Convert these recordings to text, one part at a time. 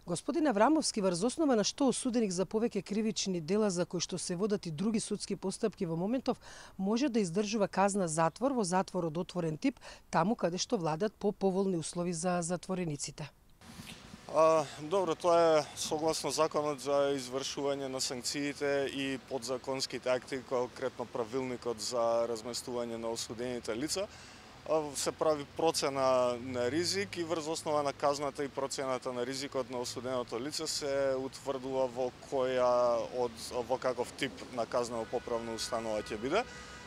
Господин Аврамовски, врз основа на што осуденик за повеќе кривични дела за кои што се водат и други судски постапки во моментов, може да издржува казна затвор во затвор од отворен тип, таму каде што владат поповолни услови за затворениците. Добро, тоа е согласно законот за извршување на санкциите и подзаконските акти, конкретно правилникот за разместување на осудените лица. Се прави процена на ризик и врз основа на казната и процената на ризикот на осуденото лице се утврдува во каков тип на казнено поправна установа ќе биде.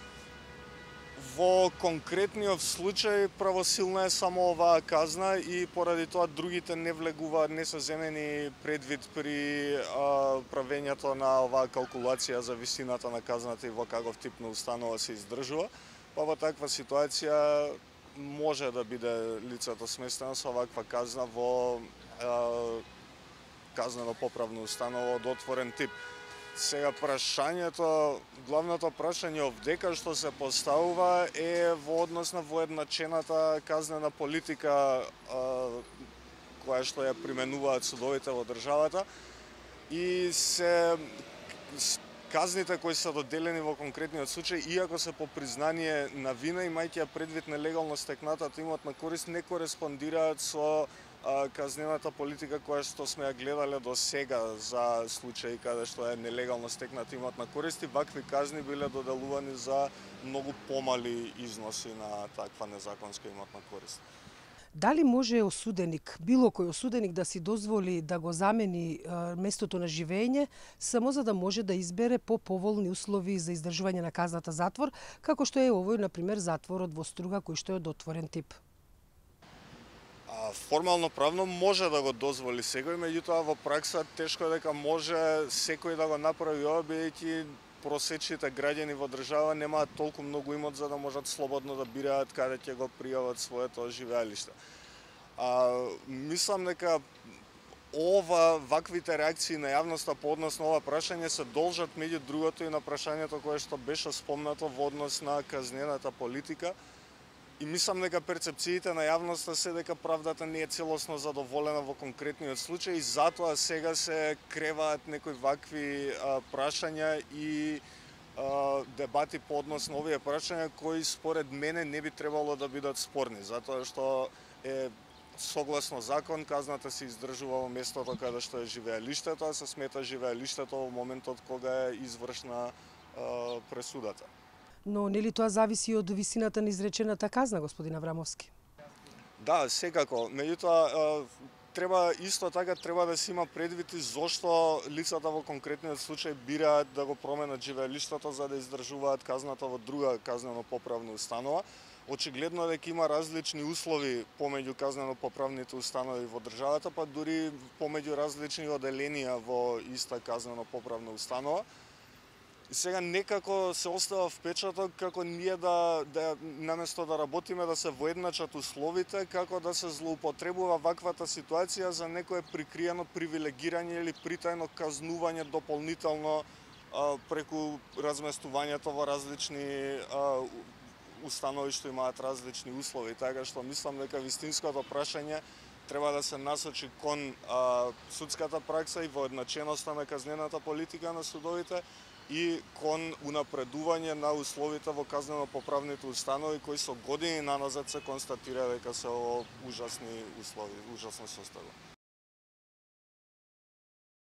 Во конкретниот случај правосилна е само оваа казна и поради тоа другите не влегуваат, не се земени предвид при правењето на оваа калкулација за висината на казната и во каков тип на установа се издржува. Па во таква ситуација може да биде лицето сместено со оваква казна во казнено поправна установа од отворен тип. Сега прашањето, главното прашање овдека што се поставува е во однос на воедначената казнена политика која што ја применуваат судовите во државата и се казните кои се доделени во конкретниот случај, иако се по признание на вина, имајќи предвид нелегално стекнатата имотна корист, не кореспондираат со казнената политика која што сме ја гледале до сега за случаи каде што е нелегално стекната имотна корист и вакви казни биле доделувани за многу помали износи на таква незаконска имотна корист. Дали може осуденик, било кој осуденик да си дозволи да го замени местото на живење само за да може да избере поповолни услови за издржување на казната затвор, како што е овој, например, затворот во Струга кој што е од отворен тип? Формално правно може да го дозволи секој, меѓутоа во пракса тешко е дека може секој да го направи ова, бидејќи просечните граѓани во држава немаат толку многу имот за да можат слободно да бираат каде ќе го пријават своето живеалиште. Мислам дека ваквите реакции на јавноста по однос на ова прашање се должат меѓу другото и на прашањето кое што беше спомнато во однос на казнената политика. И мислам дека перцепциите на јавноста се дека правдата не е целосно задоволена во конкретниот случај и затоа сега се креваат некои вакви прашања и дебати по однос на овие прашања кои според мене не би требало да бидат спорни, затоа што е согласно закон казната се издржува во местото каде што е живеалиштето, а се смета живеалиштето во моментот кога е извршна пресудата. Но нели тоа зависи од висината на изречената казна, господин Аврамовски? Да, секако. Меѓутоа, исто така треба да се има предвид и зошто лицата во конкретниот случај бираат да го променат живеалиштето за да издржуваат казната во друга казнено-поправна установа. Очигледно дека има различни услови помеѓу казнено-поправните установи во државата, па дури помеѓу различни оделенија во иста казнено-поправна установа. И сега некако се остава впечаток како ние наместо да работиме да се воедначат условите, како да се злоупотребува ваквата ситуација за некое прикриено привилегирање или притајно казнување дополнително преку разместувањето во различни установи што имаат различни услови. Така што мислам дека вистинското прашање треба да се насочи кон судската пракса и воедначеноста на казнената политика на судовите и кон унапредување на условите во казнено-поправните установи кои со години наназад се констатира дека се ужасни услови, ужасно состојба.